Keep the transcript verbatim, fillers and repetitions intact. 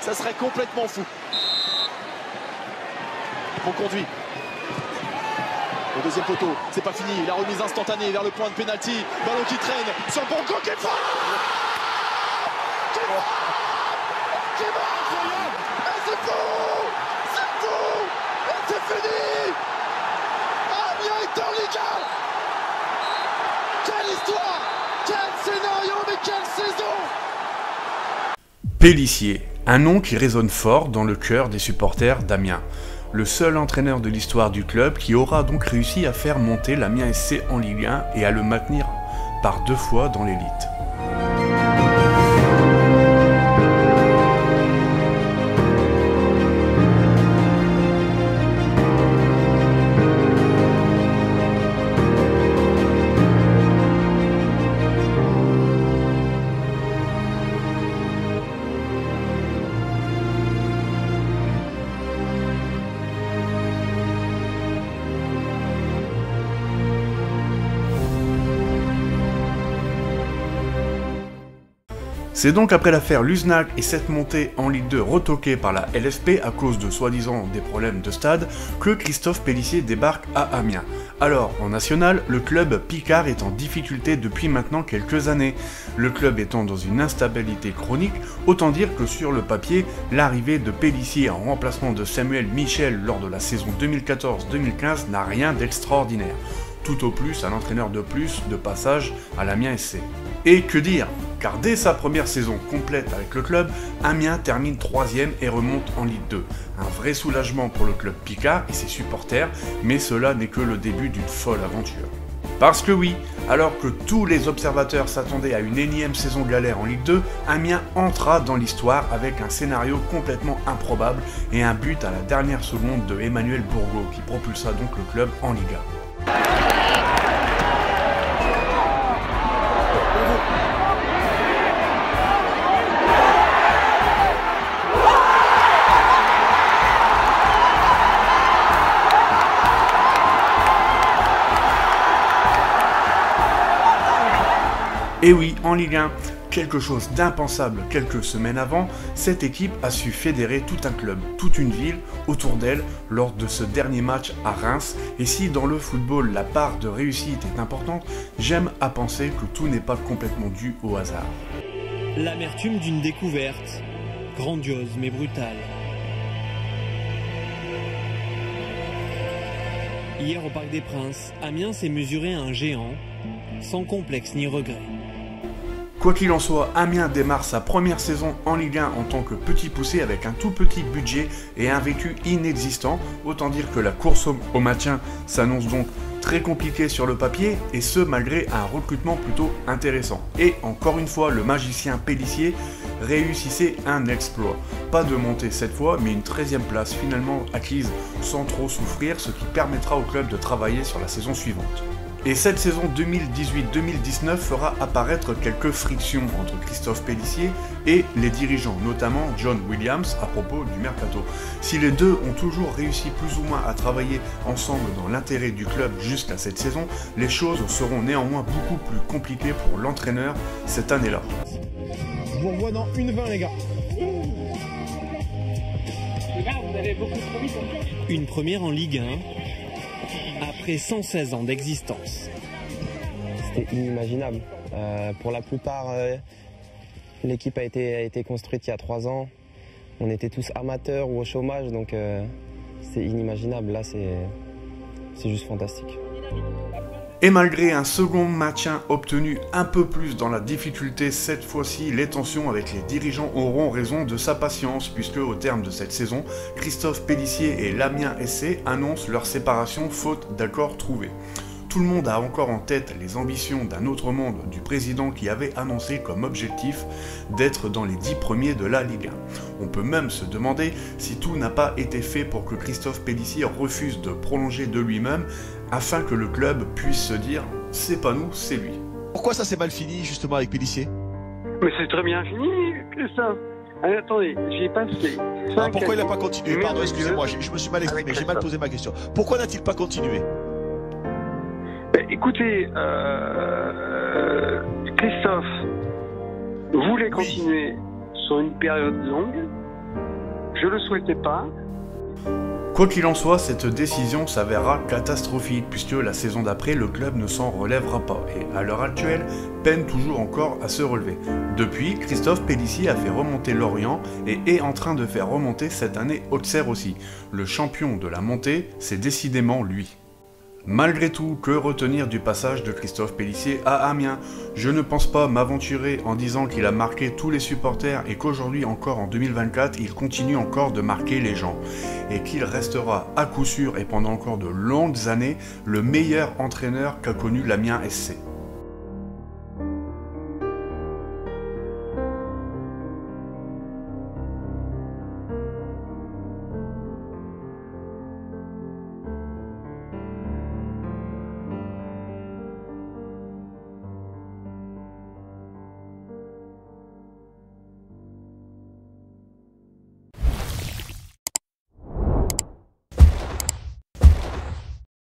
Ça serait complètement fou. Bon conduit. Au deuxième poteau, c'est pas fini. La remise instantanée vers le point de pénalty. Ballon qui traîne sur Bongo qui est fort. Qui est fort. Qui est mort. Incroyable. Et c'est fou. C'est fou. Et c'est fini. Amiens est en Ligue un. Quelle histoire. Quel scénario, mais quelle saison. Pélissier, un nom qui résonne fort dans le cœur des supporters d'Amiens. Le seul entraîneur de l'histoire du club qui aura donc réussi à faire monter l'Amiens S C en Ligue un et à le maintenir par deux fois dans l'élite. C'est donc après l'affaire Luznac et cette montée en Ligue deux retoquée par la L F P à cause de soi-disant des problèmes de stade que Christophe Pélissier débarque à Amiens. Alors, en national, le club Picard est en difficulté depuis maintenant quelques années. Le club étant dans une instabilité chronique, autant dire que sur le papier, l'arrivée de Pélissier en remplacement de Samuel Michel lors de la saison deux mille quatorze deux mille quinze n'a rien d'extraordinaire. Tout au plus un entraîneur de plus de passage à l'Amiens S C. Et que dire? Car dès sa première saison complète avec le club, Amiens termine troisième et remonte en Ligue deux. Un vrai soulagement pour le club Picard et ses supporters, mais cela n'est que le début d'une folle aventure. Parce que oui, alors que tous les observateurs s'attendaient à une énième saison galère en Ligue deux, Amiens entra dans l'histoire avec un scénario complètement improbable et un but à la dernière seconde de Emmanuel Bourgault qui propulsa donc le club en Ligue un. Et oui, en Ligue un, quelque chose d'impensable quelques semaines avant, cette équipe a su fédérer tout un club, toute une ville autour d'elle lors de ce dernier match à Reims. Et si dans le football la part de réussite est importante, j'aime à penser que tout n'est pas complètement dû au hasard. L'amertume d'une découverte, grandiose mais brutale. Hier au Parc des Princes, Amiens s'est mesuré à un géant, sans complexe ni regret. Quoi qu'il en soit, Amiens démarre sa première saison en Ligue un en tant que petit poussé avec un tout petit budget et un vécu inexistant. Autant dire que la course au maintien s'annonce donc très compliquée sur le papier, et ce malgré un recrutement plutôt intéressant. Et encore une fois, le magicien Pélissier réussissait un exploit. Pas de montée cette fois, mais une treizième place finalement acquise sans trop souffrir, ce qui permettra au club de travailler sur la saison suivante. Et cette saison deux mille dix-huit deux mille dix-neuf fera apparaître quelques frictions entre Christophe Pélissier et les dirigeants, notamment John Williams à propos du mercato. Si les deux ont toujours réussi plus ou moins à travailler ensemble dans l'intérêt du club jusqu'à cette saison, les choses seront néanmoins beaucoup plus compliquées pour l'entraîneur cette année-là. Je vous revois dans une vingt les gars. Une première en Ligue un. Après cent seize ans d'existence. C'était inimaginable. Euh, pour la plupart, euh, l'équipe a été, a été construite il y a trois ans. On était tous amateurs ou au chômage, donc euh, c'est inimaginable. Là, c'est juste fantastique. Et malgré un second maintien obtenu un peu plus dans la difficulté, cette fois-ci, les tensions avec les dirigeants auront raison de sa patience, puisque au terme de cette saison, Christophe Pélissier et l'Amiens S C annoncent leur séparation faute d'accord trouvé. Tout le monde a encore en tête les ambitions d'un autre monde du président qui avait annoncé comme objectif d'être dans les dix premiers de la Ligue un. On peut même se demander si tout n'a pas été fait pour que Christophe Pélissier refuse de prolonger de lui-même afin que le club puisse se dire « c'est pas nous, c'est lui ». Pourquoi ça s'est mal fini justement avec Pélissier? Mais c'est très bien fini, Christophe. Allez, attendez, j'ai passé. Ah, pourquoi il n'a pas continué? Pardon, excusez-moi, je, je me suis mal exprimé, j'ai mal posé ma question. Pourquoi n'a-t-il pas continué? Ben, écoutez, euh, Christophe voulait continuer oui. sur une période longue. Je le souhaitais pas. Quoi qu'il en soit, cette décision s'avérera catastrophique puisque la saison d'après, le club ne s'en relèvera pas et à l'heure actuelle, peine toujours encore à se relever. Depuis, Christophe Pélissier a fait remonter Lorient et est en train de faire remonter cette année Auxerre aussi. Le champion de la montée, c'est décidément lui. Malgré tout, que retenir du passage de Christophe Pélissier à Amiens? Je ne pense pas m'aventurer en disant qu'il a marqué tous les supporters et qu'aujourd'hui encore en deux mille vingt-quatre, il continue encore de marquer les gens. Et qu'il restera à coup sûr et pendant encore de longues années le meilleur entraîneur qu'a connu l'Amiens S C.